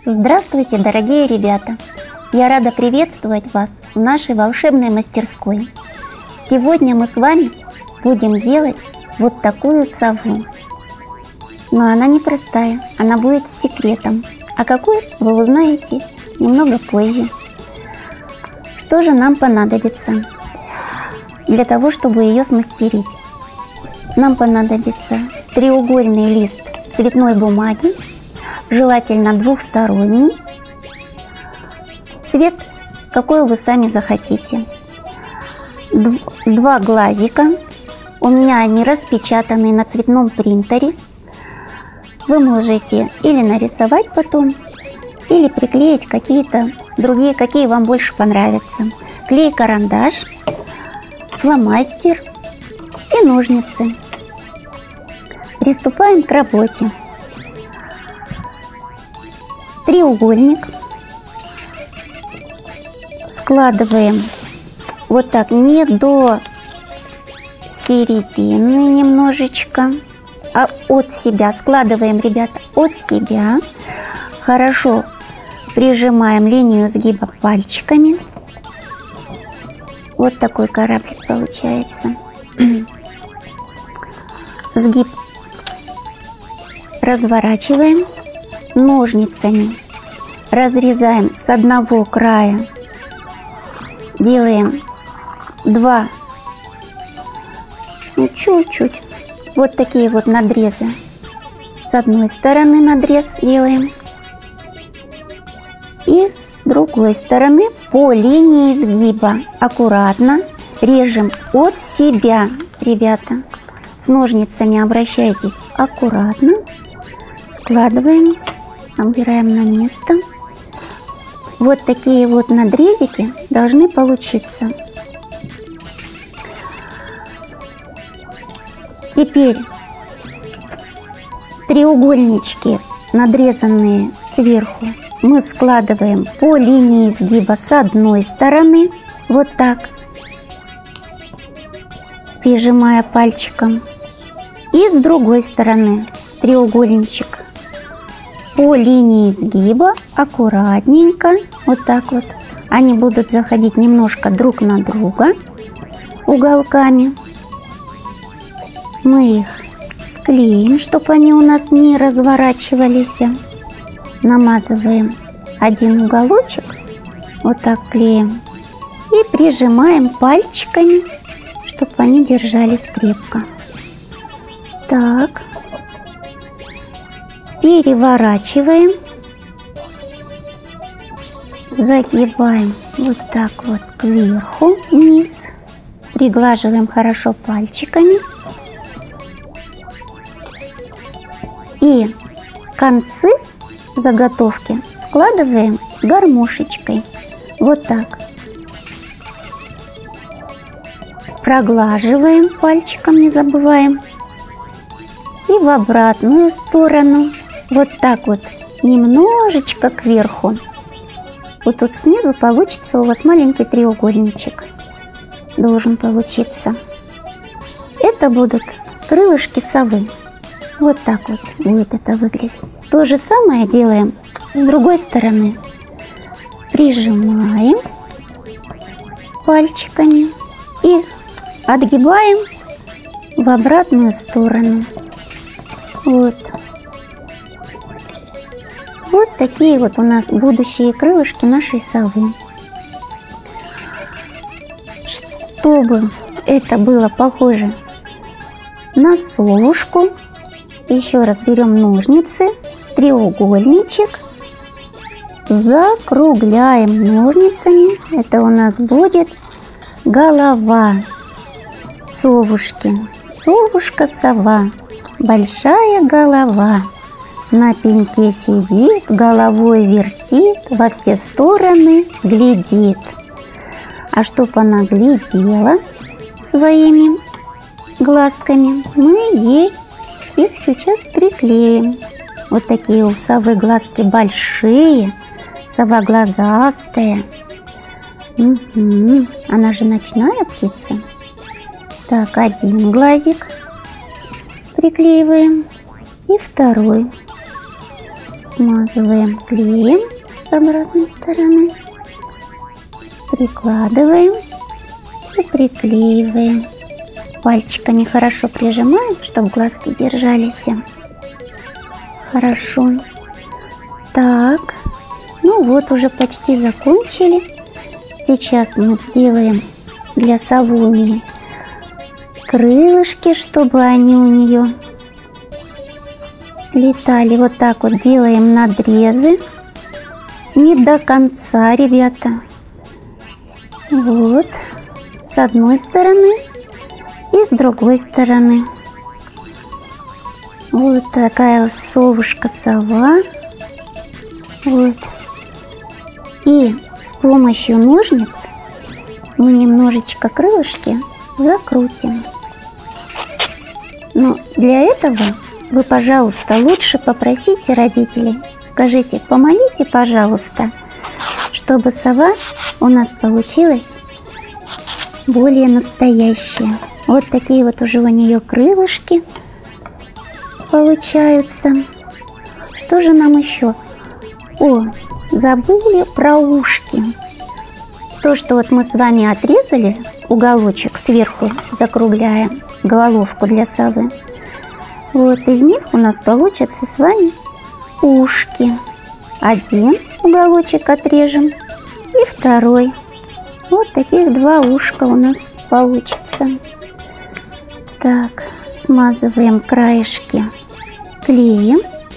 Здравствуйте, дорогие ребята! Я рада приветствовать вас в нашей волшебной мастерской. Сегодня мы с вами будем делать вот такую сову. Но она не простая, она будет с секретом. А какой, вы узнаете немного позже. Что же нам понадобится для того, чтобы ее смастерить? Нам понадобится треугольный лист цветной бумаги, желательно двухсторонний, цвет какой вы сами захотите, два глазика, у меня они распечатаны на цветном принтере, вы можете или нарисовать потом, или приклеить какие-то другие, какие вам больше понравятся, клей-карандаш, фломастер и ножницы. Приступаем к работе. Треугольник складываем вот так, не до середины немножечко, а от себя. Складываем, ребята, от себя. Хорошо прижимаем линию сгиба пальчиками. Вот такой кораблик получается. Сгиб разворачиваем, ножницами разрезаем с одного края, делаем два, чуть-чуть, вот такие вот надрезы. С одной стороны надрез делаем и с другой стороны по линии сгиба аккуратно режем от себя, ребята. С ножницами обращайтесь аккуратно, складываем, убираем на место. Вот такие вот надрезики должны получиться. Теперь треугольнички, надрезанные сверху, мы складываем по линии изгиба с одной стороны, вот так, прижимая пальчиком, и с другой стороны треугольничек по линии изгиба аккуратненько, вот так вот. Они будут заходить немножко друг на друга уголками. Мы их склеим, чтобы они у нас не разворачивались. Намазываем один уголочек, вот так клеем, и прижимаем пальчиками, чтобы они держались крепко. Так, переворачиваем, загибаем вот так вот кверху, вниз, приглаживаем хорошо пальчиками и концы заготовки складываем гармошечкой, вот так. Проглаживаем пальчиком, не забываем. И в обратную сторону, вот так вот, немножечко кверху. Вот тут снизу получится у вас маленький треугольничек. Должен получиться. Это будут крылышки совы. Вот так вот будет это выглядеть. То же самое делаем с другой стороны. Прижимаем пальчиками и отгибаем в обратную сторону. Вот. Вот такие вот у нас будущие крылышки нашей совы. Чтобы это было похоже на совушку, еще раз берем ножницы, треугольничек, закругляем ножницами. Это у нас будет голова совушки. Совушка-сова. Большая голова, на пеньке сидит, головой вертит, во все стороны глядит. А чтоб она глядела своими глазками, мы ей их сейчас приклеим. Вот такие у совы глазки большие, сова глазастая. Она же ночная птица. Так, один глазик приклеиваем и второй. Смазываем клеем с обратной стороны, прикладываем и приклеиваем. Пальчиками хорошо прижимаем, чтобы глазки держались. Хорошо. Так, ну вот уже почти закончили. Сейчас мы сделаем для совуньи крылышки, чтобы они у нее летали. Вот так вот делаем надрезы. Не до конца, ребята. Вот. С одной стороны и с другой стороны. Вот такая совушка-сова. Вот. И с помощью ножниц мы немножечко крылышки закрутим. Но для этого вы, пожалуйста, лучше попросите родителей. Скажите, помолите, пожалуйста, чтобы сова у нас получилась более настоящая. Вот такие вот уже у нее крылышки получаются. Что же нам еще? О, забыли про ушки. То, что вот мы с вами отрезали, уголочек сверху закругляем, головку для совы. Вот из них у нас получатся с вами ушки. Один уголочек отрежем и второй. Вот таких два ушка у нас получится. Так, смазываем краешки клеем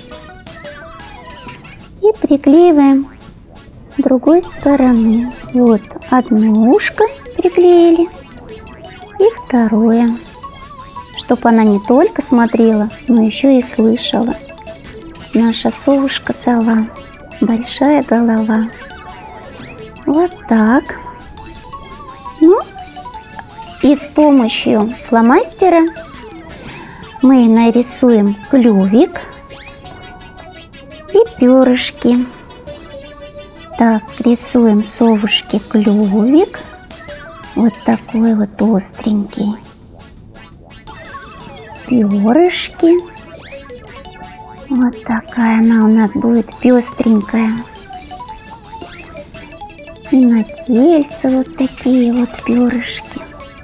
и приклеиваем с другой стороны. Вот одно ушко приклеили и второе, чтобы она не только смотрела, но еще и слышала. Наша совушка-сова, большая голова. Вот так. Ну, и с помощью фломастера мы нарисуем клювик и перышки. Так, рисуем совушке клювик. Вот такой вот остренький. Перышки. Вот такая она у нас будет пестренькая. И на тельце вот такие вот перышки.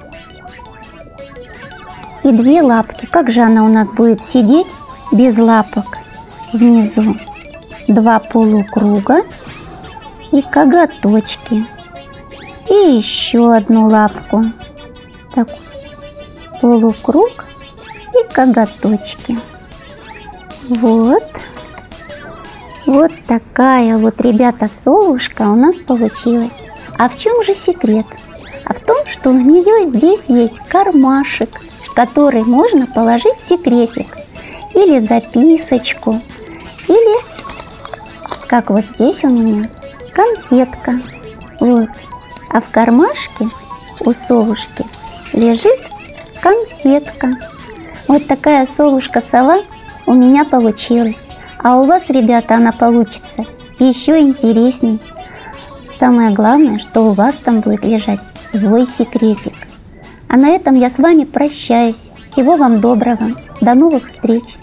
И две лапки. Как же она у нас будет сидеть без лапок? Внизу два полукруга и коготочки. И еще одну лапку. Так, полукруг и коготочки. Вот. Вот такая вот, ребята, совушка у нас получилась. А в чем же секрет? А в том, что у нее здесь есть кармашек, в который можно положить секретик. Или записочку. Или, как вот здесь у меня, конфетка. Вот. А в кармашке у совушки лежит конфетка. Вот такая совушка-сова у меня получилась. А у вас, ребята, она получится еще интересней. Самое главное, что у вас там будет лежать свой секретик. А на этом я с вами прощаюсь. Всего вам доброго. До новых встреч.